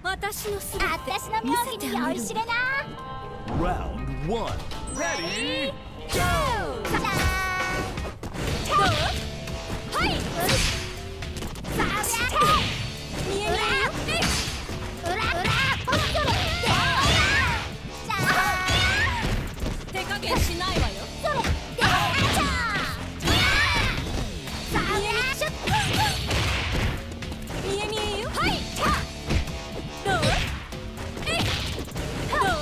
私のすべて私の妙義に酔いしれな。 Round 1. Ready? Go! はい。見えないよ。手加減しないわよ。見え見えよ。はい。どう？えい。どう？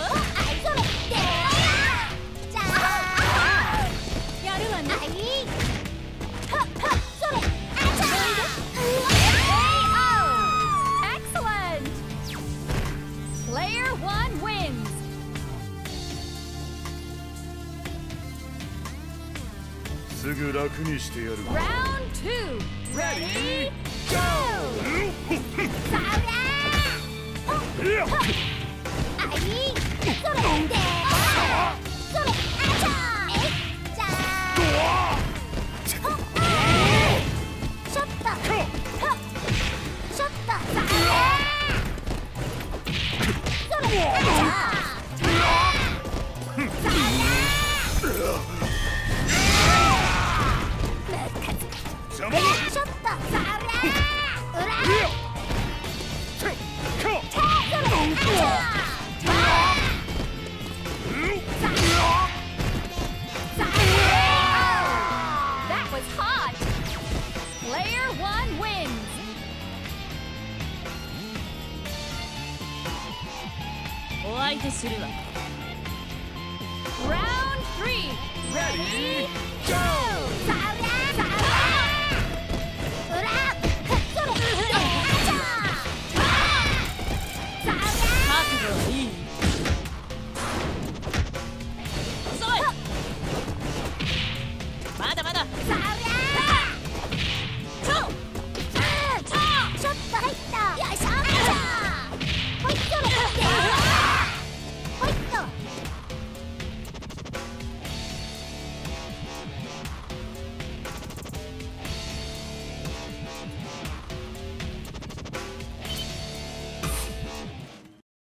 やるわね。Excellent! Player 1 wins. すぐ楽にしてやる。 Round 2. Ready? Go! お相手するわ。Round 3. Ready? Go!